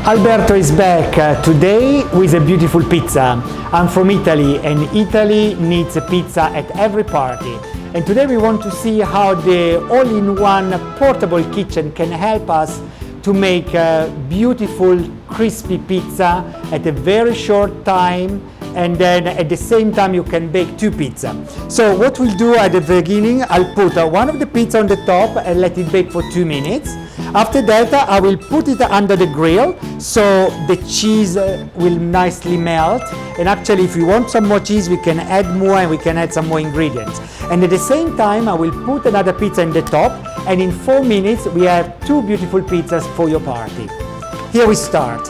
Alberto is back today with a beautiful pizza. I'm from Italy and Italy needs a pizza at every party. And today we want to see how the all-in-one portable kitchen can help us to make a beautiful crispy pizza at a very short time, and then at the same time you can bake two pizzas. So what we'll do at the beginning, I'll put one of the pizza on the top and let it bake for 2 minutes. After that I will put it under the grill so the cheese will nicely melt, and actually if you want some more cheese we can add more and we can add some more ingredients. And at the same time I will put another pizza in the top, and in 4 minutes we have two beautiful pizzas for your party. Here we start.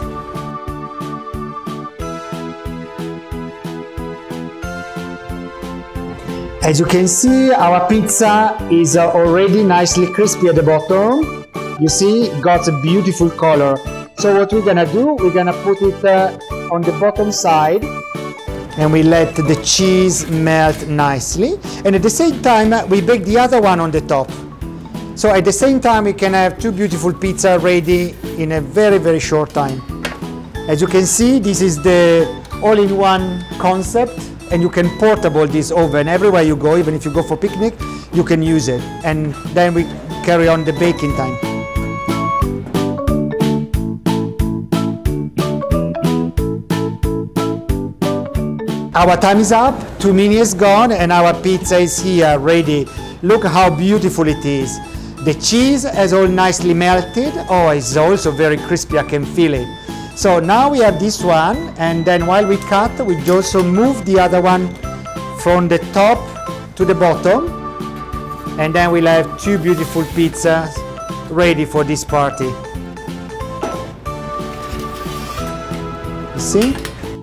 As you can see, our pizza is already nicely crispy at the bottom. You see, it got a beautiful color. So what we're gonna do, we're gonna put it on the bottom side, and we let the cheese melt nicely. And at the same time, we bake the other one on the top. So at the same time, we can have two beautiful pizzas ready in a very, very short time. As you can see, this is the all-in-one concept, and you can portable this oven everywhere you go. Even if you go for picnic, you can use it. And then we carry on the baking time. Our time is up, 2 minutes gone, and our pizza is here ready. Look how beautiful it is. The cheese has all nicely melted. Oh, it's also very crispy, I can feel it. So now we have this one, and then while we cut, we also move the other one from the top to the bottom, and then we'll have two beautiful pizzas ready for this party. You see?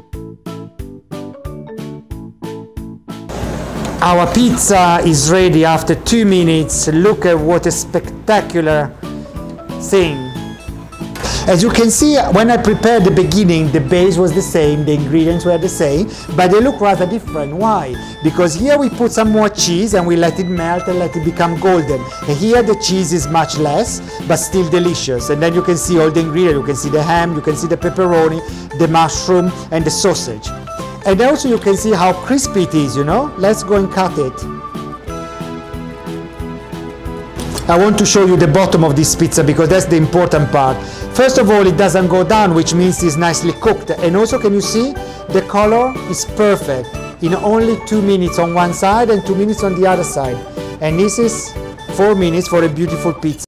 Our pizza is ready after 2 minutes. Look at what a spectacular thing. As you can see, when I prepared the beginning, the base was the same, the ingredients were the same, but they look rather different. Why? Because here we put some more cheese and we let it melt and let it become golden. And here the cheese is much less, but still delicious. And then you can see all the ingredients. You can see the ham, you can see the pepperoni, the mushroom, and the sausage. And also you can see how crispy it is, you know? Let's go and cut it. I want to show you the bottom of this pizza because that's the important part. First of all, it doesn't go down, which means it's nicely cooked. And also, can you see? The color is perfect in only 2 minutes on one side and 2 minutes on the other side. And this is 4 minutes for a beautiful pizza.